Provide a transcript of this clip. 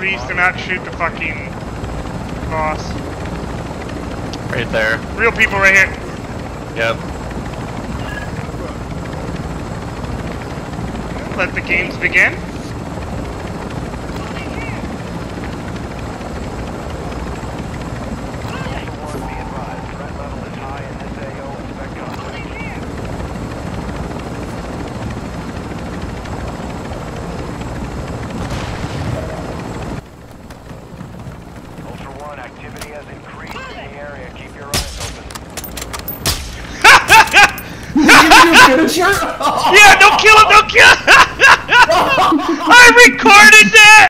Please do not shoot the fucking boss. Right there. Real people right here. Yep. Let the games begin. Yeah, don't kill him, don't kill him! I recorded that!